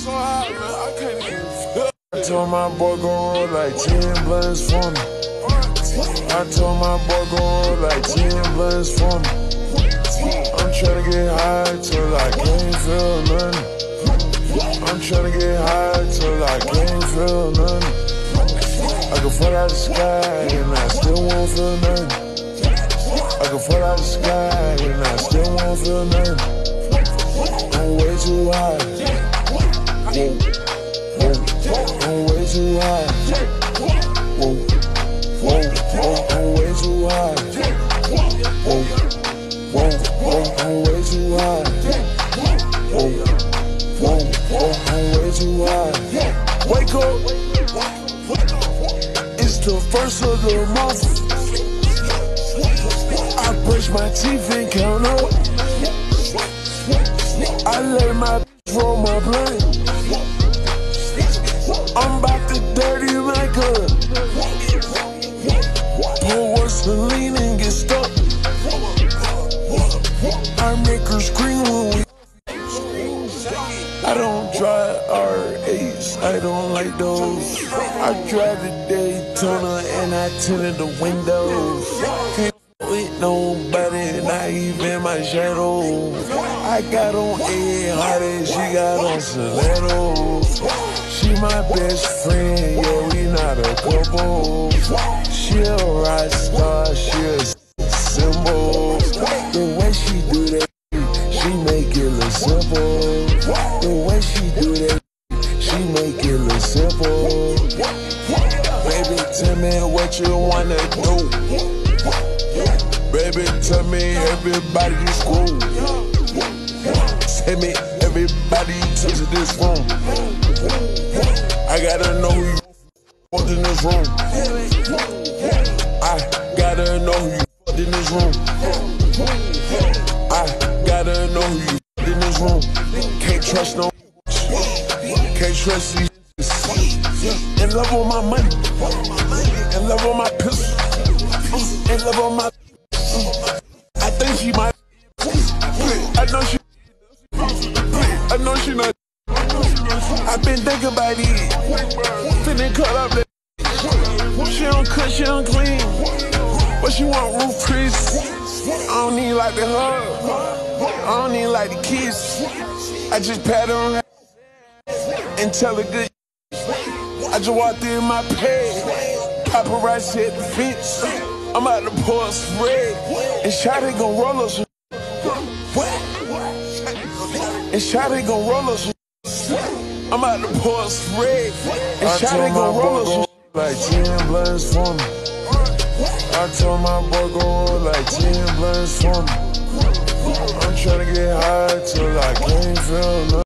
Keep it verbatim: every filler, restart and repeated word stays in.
so hot, man. I can't even feel. I told my boy go roll like ten blunts for me. I told my boy go roll like ten blunts for me. I'm tryna get high till I can't feel nothing. I'm tryna get high till I can't feel nothing. I can fall out the sky and I still won't feel nothing. I can fall out the sky and I still won't feel nothing. I'm way too high. Whoa, whoa, I'm way too high. Whoa, whoa, whoa, I'm way too high. Whoa, whoa, whoa, I'm way too high. Whoa, whoa, whoa, I'm way too high. Wake up, it's the first of the month. I brush my teeth and count up. I let my bitch roll my blunt. I'm about to dirty my gun. Pour Vaseline and get stuck. I make her scream when we. I don't drive R eights, I don't like those. I drive the Daytona and I tinted the windows. Can't with nobody, not even my shadow. I got on A hard and she got on stilettos. She my best friend, yeah, we not a couple. She a rock star, she a symbol. The way she do that, she make it look simple. The way she do that, she make it look simple. Baby, tell me what you wanna do. Baby, tell me everybody to school. Tell me everybody to this room. I gotta know who you fucked in this room. I gotta know who you fucked in this room. I gotta know who you fucked in this room. Can't trust no. Can't trust these. In love with my money. In love with my pistol. In love with my. I think she might. I know she. I know she not. I've been thinking about it. Finna cut up that. She don't cook, she don't clean. But she want roof Chris. I don't even like the hug. I don't even like the kiss. I just pat her on her and tell her good. I just walked in my pad. Paparazzi at the fence. I'm out to pour a spray. And Shawty gon' roll us. What? And Shawty gon' roll us. I'm out to pour a spray. And Shawty gon' roll us. Like ten blunts for me. I told my boy go roll like ten blunts for me. I'm tryna get high till I can't feel nothing.